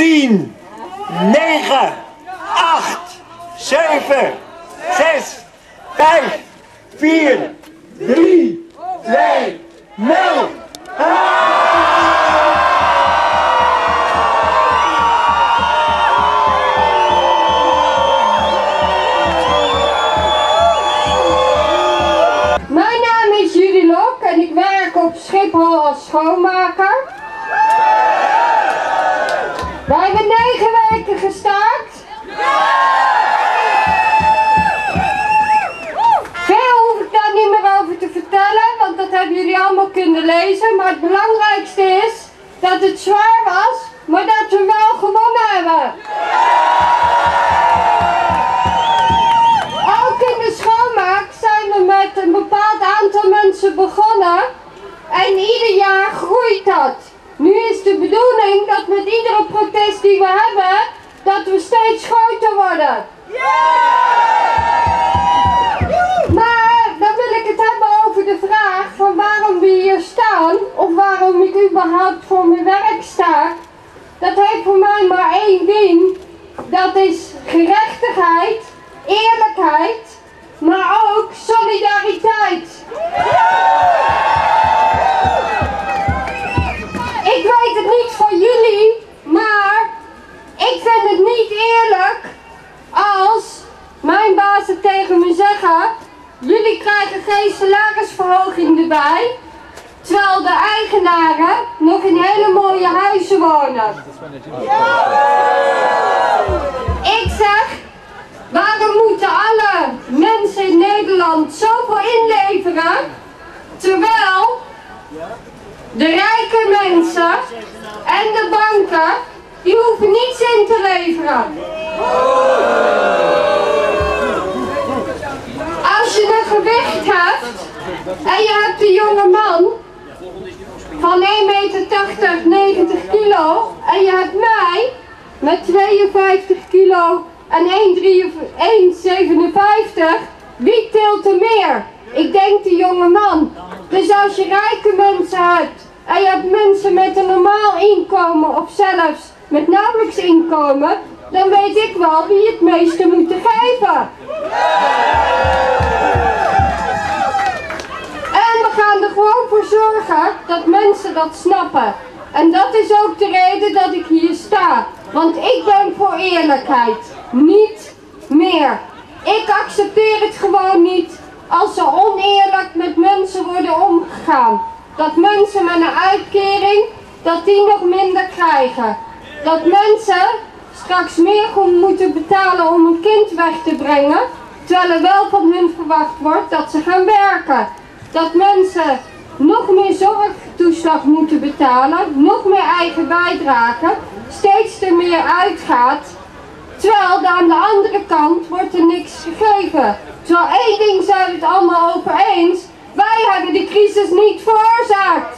10, 9, 8, 7, 6, 5, 4, 3, 2, 0. Mijn naam is Judy Lok en ik werk op Schiphol als schoonmaker. Wij hebben 9 weken gestaakt. Veel hoef ik daar niet meer over te vertellen, want dat hebben jullie allemaal kunnen lezen. Maar het belangrijkste is dat het zwaar was, maar dat we wel gewonnen hebben. Ook in de schoonmaak zijn we met een bepaald aantal mensen begonnen en ieder jaar groeit dat. Nu is de bedoeling dat met iedere protest die we hebben, dat we steeds groter worden. Maar dan wil ik het hebben over de vraag van waarom we hier staan, of waarom ik überhaupt voor mijn werk sta. Dat heeft voor mij maar één ding, dat is gerechtigheid, eerlijkheid, maar ook solidariteit. Ik weet het niet van jullie, maar ik vind het niet eerlijk als mijn bazen tegen me zeggen, jullie krijgen geen salarisverhoging erbij, terwijl de eigenaren nog in hele mooie huizen wonen. Ik zeg, waarom moeten alle mensen in Nederland zoveel inleveren, terwijl de rijke mensen en de banken, die hoeven niets in te leveren. Als je een gewicht hebt en je hebt een jonge man van 1,80 m, 90 kilo en je hebt mij met 52 kilo en 1,57, wie tilt er meer? Ik denk de jonge man. Dus als je rijke mensen hebt en je hebt mensen met een normaal inkomen of zelfs met nauwelijks inkomen, dan weet ik wel wie het meeste moet geven. En we gaan er gewoon voor zorgen dat mensen dat snappen. En dat is ook de reden dat ik hier sta. Want ik ben voor eerlijkheid. Niet meer. Ik accepteer het gewoon niet als er oneerlijk met mensen worden omgegaan. Dat mensen met een uitkering, dat die nog minder krijgen. Dat mensen straks meer moeten betalen om een kind weg te brengen, terwijl er wel van hun verwacht wordt dat ze gaan werken. Dat mensen nog meer zorgtoeslag moeten betalen, nog meer eigen bijdrage, steeds er meer uitgaat, terwijl aan de andere kant wordt er niks gegeven. Terwijl één ding zijn we het allemaal over eens, wij hebben de crisis niet veroorzaakt.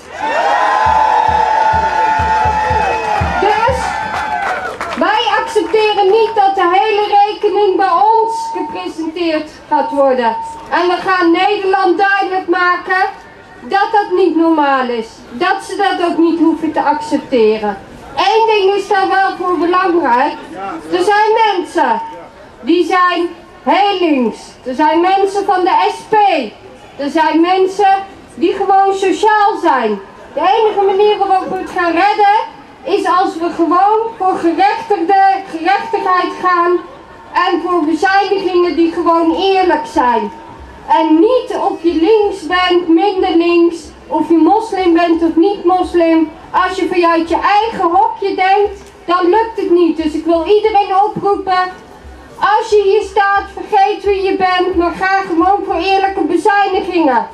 Dus wij accepteren niet dat de hele rekening bij ons gepresenteerd gaat worden. En we gaan Nederland duidelijk maken dat dat niet normaal is. Dat ze dat ook niet hoeven te accepteren. Eén ding is daar wel voor belangrijk. Er zijn mensen die zijn heel links. Er zijn mensen van de SP. Er zijn mensen die gewoon sociaal zijn. De enige manier waarop we het gaan redden is als we gewoon voor gerechtigheid gaan en voor bezuinigingen die gewoon eerlijk zijn. En niet of je links bent, minder links, of je moslim bent of niet moslim. Als je vanuit je eigen hokje denkt, dan lukt het niet. Dus ik wil iedereen oproepen, als je hier staat, vergeet wie je bent, maar ga gewoon voor eerlijke bezuinigingen.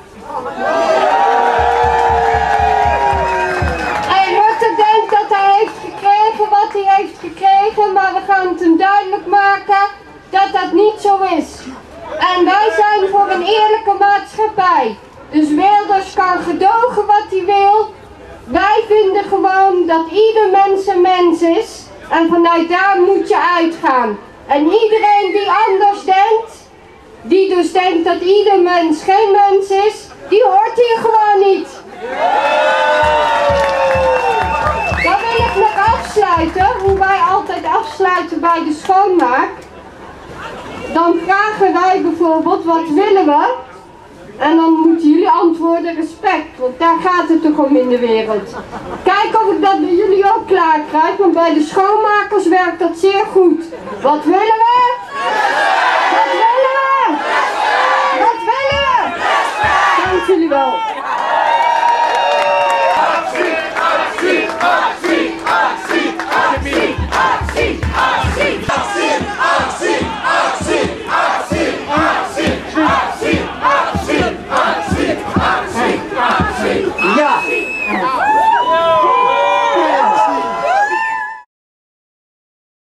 En Rutte denkt dat hij heeft gekregen wat hij heeft gekregen, maar we gaan het hem duidelijk maken dat dat niet zo is. En wij zijn voor een eerlijke maatschappij. Dus Wilders kan gedogen wat hij wil. Wij vinden gewoon dat ieder mens een mens is. En vanuit daar moet je uitgaan. En iedereen die anders denkt, die dus denkt dat ieder mens geen mens is, die hoort hier gewoon niet. Dan wil ik net nog afsluiten, hoe wij altijd afsluiten bij de schoonmaak. Dan vragen wij bijvoorbeeld, wat willen we? En dan moeten jullie antwoorden respect, want daar gaat het toch om in de wereld. Kijk of ik dat bij jullie ook klaar krijg, want bij de schoonmakers werkt dat zeer goed. Wat willen we? Wat willen we? Wat willen we? Dank jullie wel.